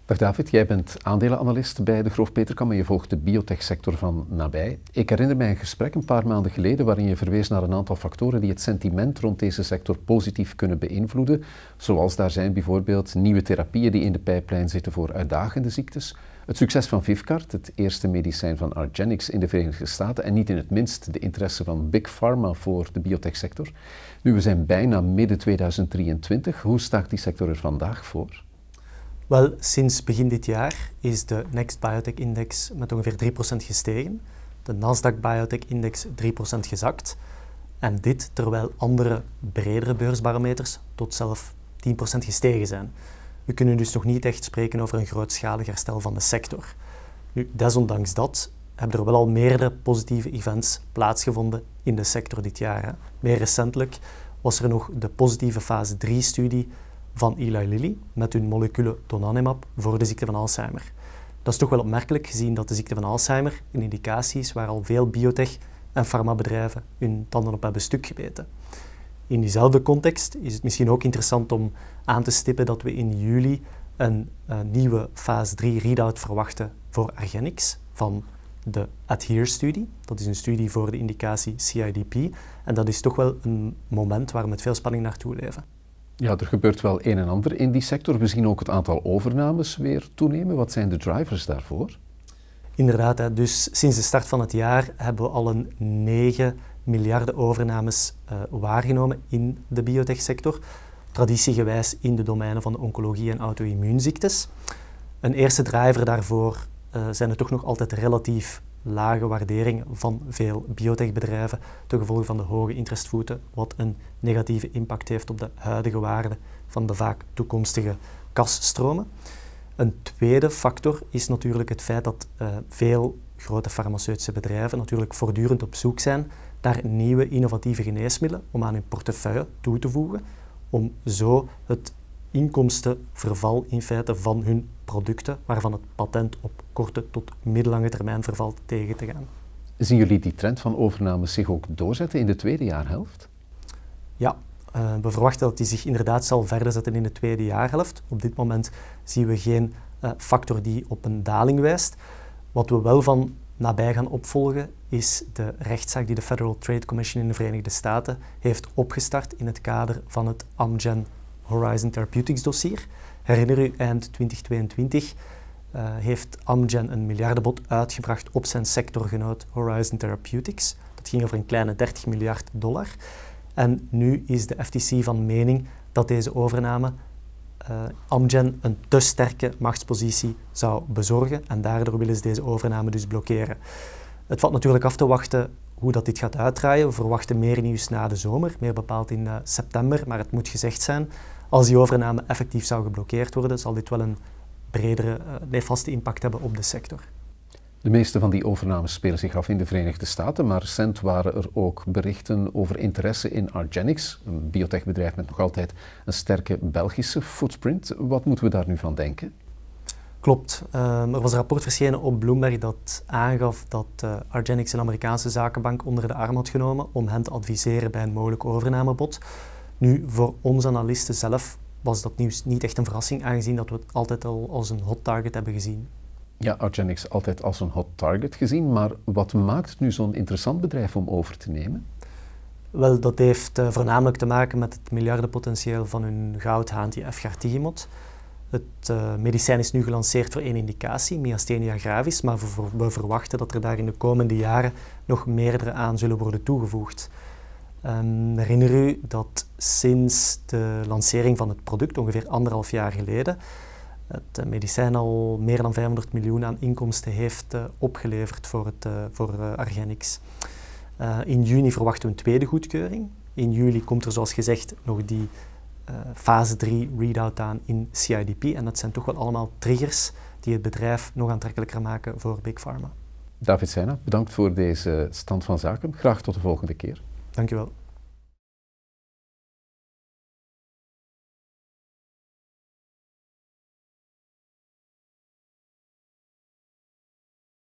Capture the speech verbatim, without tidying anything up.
Dag David, jij bent aandelenanalist bij Degroof Petercam en je volgt de biotechsector van nabij. Ik herinner mij een gesprek een paar maanden geleden waarin je verwees naar een aantal factoren die het sentiment rond deze sector positief kunnen beïnvloeden. Zoals daar zijn bijvoorbeeld nieuwe therapieën die in de pijplijn zitten voor uitdagende ziektes, het succes van Vyvgart, het eerste medicijn van argenx in de Verenigde Staten en niet in het minst de interesse van Big Pharma voor de biotechsector. Nu, we zijn bijna midden tweeduizend drieëntwintig. Hoe staat die sector er vandaag voor? Wel, sinds begin dit jaar is de Next Biotech Index met ongeveer drie procent gestegen, de Nasdaq Biotech Index drie procent gezakt en dit terwijl andere bredere beursbarometers tot zelfs tien procent gestegen zijn. We kunnen dus nog niet echt spreken over een grootschalig herstel van de sector. Nu, desondanks dat hebben er wel al meerdere positieve events plaatsgevonden in de sector dit jaar. Hè. Meer recentelijk was er nog de positieve fase drie studie van Eli Lilly met hun molecule donanemab voor de ziekte van Alzheimer. Dat is toch wel opmerkelijk gezien dat de ziekte van Alzheimer een indicatie is waar al veel biotech- en farmabedrijven hun tanden op hebben stuk gebeten. In diezelfde context is het misschien ook interessant om aan te stippen dat we in juli een, een nieuwe fase drie readout verwachten voor argenx van de ADHERE-studie. Dat is een studie voor de indicatie C I D P en dat is toch wel een moment waar we met veel spanning naartoe leven. Ja, er gebeurt wel een en ander in die sector. We zien ook het aantal overnames weer toenemen. Wat zijn de drivers daarvoor? Inderdaad, hè. Dus sinds de start van het jaar hebben we al een negen miljarden overnames uh, waargenomen in de biotechsector. Traditiegewijs in de domeinen van de oncologie en auto-immuunziektes. Een eerste driver daarvoor uh, zijn er toch nog altijd relatief lage waarderingen van veel biotechbedrijven ten gevolge van de hoge interestvoeten, wat een negatieve impact heeft op de huidige waarde van de vaak toekomstige kasstromen. Een tweede factor is natuurlijk het feit dat uh, veel grote farmaceutische bedrijven natuurlijk voortdurend op zoek zijn naar nieuwe innovatieve geneesmiddelen om aan hun portefeuille toe te voegen, om zo het inkomstenverval in feite van hun producten, waarvan het patent op korte tot middellange termijn vervalt, tegen te gaan. Zien jullie die trend van overnames zich ook doorzetten in de tweede jaarhelft? Ja, uh, we verwachten dat die zich inderdaad zal verder zetten in de tweede jaarhelft. Op dit moment zien we geen uh, factor die op een daling wijst. Wat we wel van nabij gaan opvolgen is de rechtszaak die de Federal Trade Commission in de Verenigde Staten heeft opgestart in het kader van het Amgen Horizon Therapeutics dossier. Herinner u, eind twintig tweeëntwintig uh, heeft Amgen een miljardenbod uitgebracht op zijn sectorgenoot Horizon Therapeutics. Dat ging over een kleine dertig miljard dollar. En nu is de F T C van mening dat deze overname uh, Amgen een te sterke machtspositie zou bezorgen en daardoor willen ze deze overname dus blokkeren. Het valt natuurlijk af te wachten hoe dat dit gaat uitdraaien. We verwachten meer nieuws na de zomer, meer bepaald in uh, september, maar het moet gezegd zijn, als die overname effectief zou geblokkeerd worden, zal dit wel een bredere, uh, nefaste impact hebben op de sector. De meeste van die overnames spelen zich af in de Verenigde Staten, maar recent waren er ook berichten over interesse in argenx, een biotechbedrijf met nog altijd een sterke Belgische footprint. Wat moeten we daar nu van denken? Klopt. Uh, er was een rapport verschenen op Bloomberg dat aangaf dat uh, argenx een Amerikaanse zakenbank onder de arm had genomen om hen te adviseren bij een mogelijk overnamebod. Nu, voor onze analisten zelf was dat nieuws niet echt een verrassing, aangezien dat we het altijd al als een hot target hebben gezien. Ja, argenx altijd als een hot target gezien, maar wat maakt het nu zo'n interessant bedrijf om over te nemen? Wel, dat heeft uh, voornamelijk te maken met het miljardenpotentieel van hun goudhaan, die Vyvgart. Het uh, medicijn is nu gelanceerd voor één indicatie, myasthenia gravis, maar we, we verwachten dat er daar in de komende jaren nog meerdere aan zullen worden toegevoegd. Um, herinner u dat sinds de lancering van het product, ongeveer anderhalf jaar geleden, het uh, medicijn al meer dan vijfhonderd miljoen aan inkomsten heeft uh, opgeleverd voor, het, uh, voor uh, argenx. Uh, in juni verwachten we een tweede goedkeuring. In juli komt er, zoals gezegd, nog die uh, fase drie readout aan in C I D P. En dat zijn toch wel allemaal triggers die het bedrijf nog aantrekkelijker maken voor Big Pharma. David Seijna, bedankt voor deze stand van zaken. Graag tot de volgende keer. Dank u wel.